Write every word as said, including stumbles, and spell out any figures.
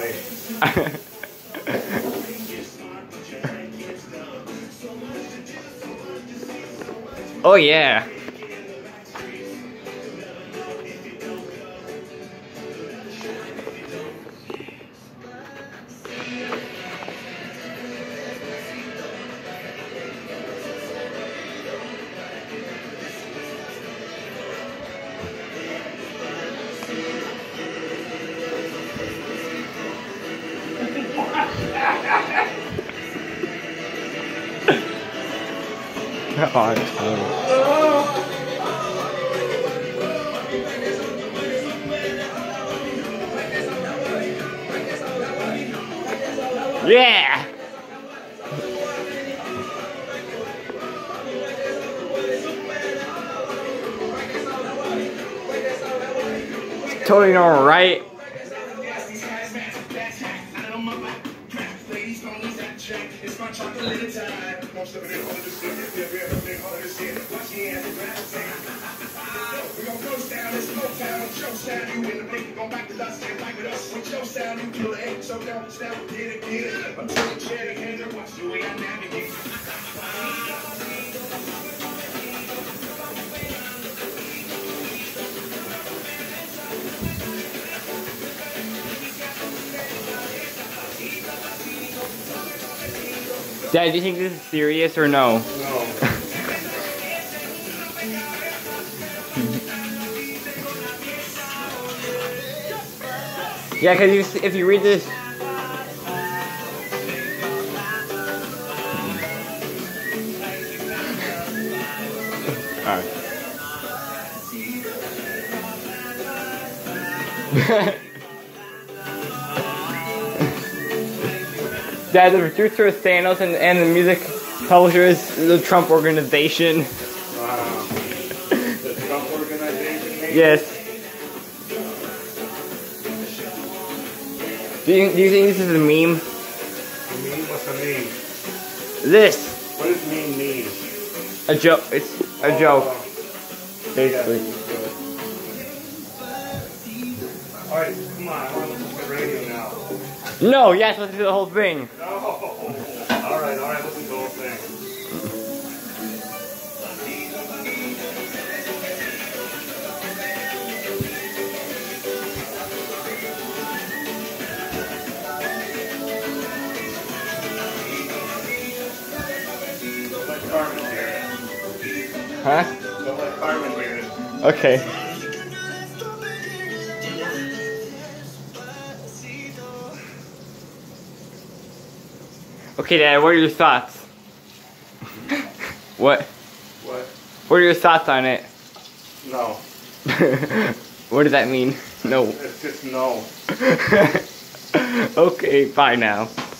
funny. Oh yeah. Oh, yeah. Totally normal, right? Dad, do you think this is serious or no? No. Yeah, because you, if you read this... Alright. Dad, the producer is Thanos and, and the music publisher is the Trump organization. Wow. The Trump organization? Maybe? Yes. Do you, do you think this is a meme? A meme? What's a meme? This. What does meme mean? A joke. It's a oh, joke. Oh. Basically. Yeah, alright, come on. I want to listen to the radio now. No, yes, let's do the whole thing. No. Alright, alright, listen to the whole thing. Don't let Carmen hear it. Huh? Don't let Carmen hear it. Okay. Okay, Dad, what are your thoughts? What? What? What are your thoughts on it? No. What does that mean? No. It's just no. Okay, bye now.